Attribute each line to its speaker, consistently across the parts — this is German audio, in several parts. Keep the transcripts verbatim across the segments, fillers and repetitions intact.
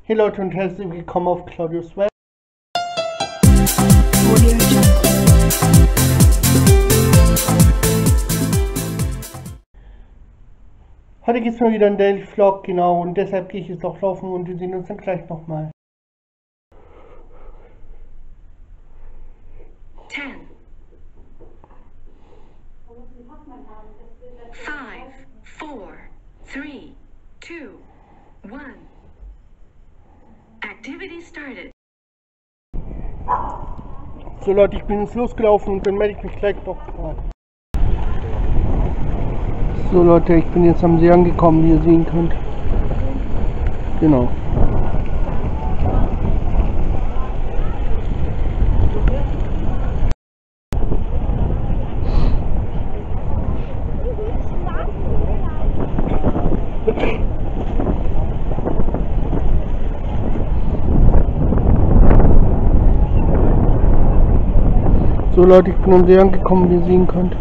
Speaker 1: Hey Leute und herzlich willkommen auf Claudius Web. Heute gibt es mal wieder einen Daily Vlog, genau, und deshalb gehe ich jetzt auch laufen und wir sehen uns dann gleich nochmal.
Speaker 2: ten, five, four, three, two, one. Activity started.
Speaker 1: So Leute, ich bin jetzt losgelaufen und dann melde ich mich gleich nochmal. So Leute, ich bin jetzt am See angekommen, wie ihr sehen könnt. Genau. So Leute, ich bin am See angekommen, wie ihr sehen könnt.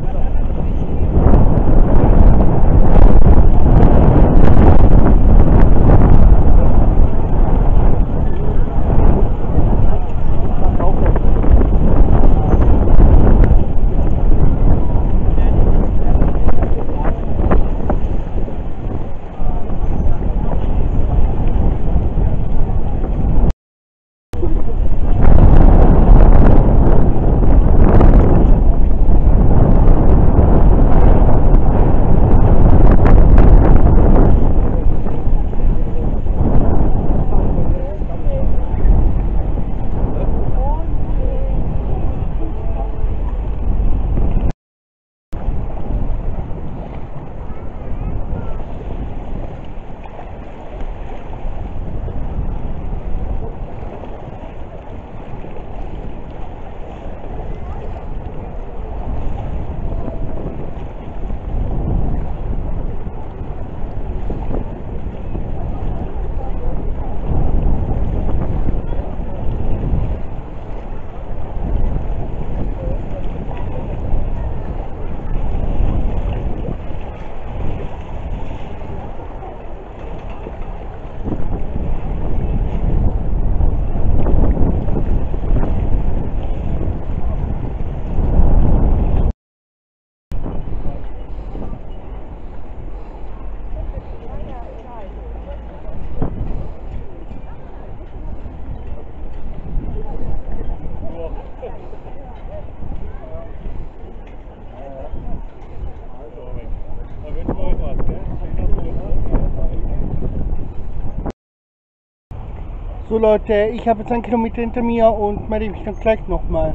Speaker 1: So Leute, ich habe jetzt einen Kilometer hinter mir und melde mich dann gleich nochmal.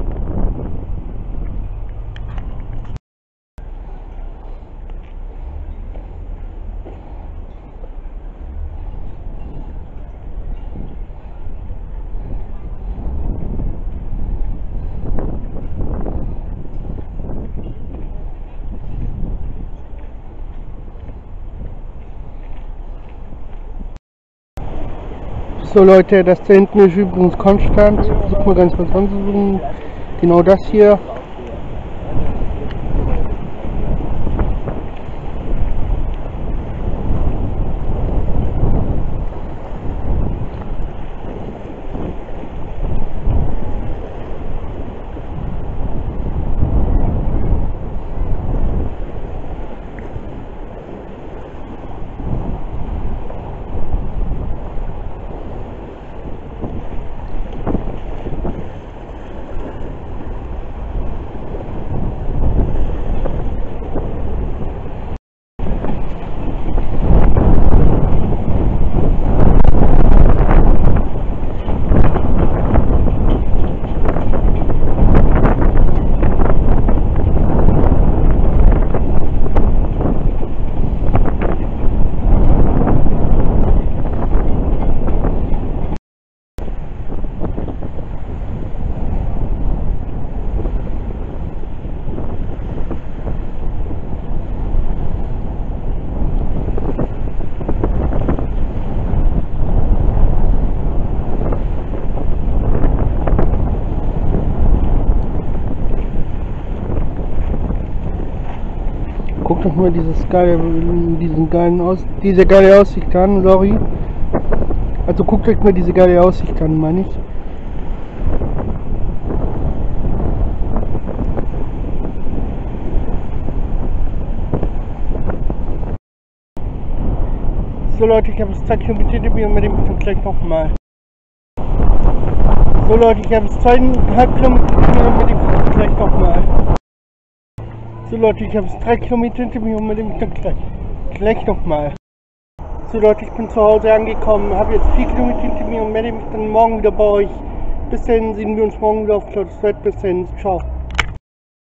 Speaker 1: So Leute, das da hinten ist übrigens Konstanz. Ich versuche mal ganz kurz ranzuzoomen. Genau das hier. Guck doch mal dieses geile, diesen geilen Aus, diese geile Aussicht an, sorry. Also guckt euch mal diese geile Aussicht an, meine ich. So Leute, ich habe es zwei Kilometer hinter mir und mit dem dann gleich nochmal. So Leute, ich habe es zweieinhalb Kilometer hinter mir und mit dem dann gleich nochmal. So Leute, ich habe es drei Kilometer hinter mir und mit dem dann gleich, gleich nochmal. So Leute, ich bin zu Hause angekommen, habe jetzt vier Kilometer hinter mir und melde mich dann morgen wieder bei euch. Bis dahin sehen wir uns morgen wieder auf Cloud. Bis dahin, ciao.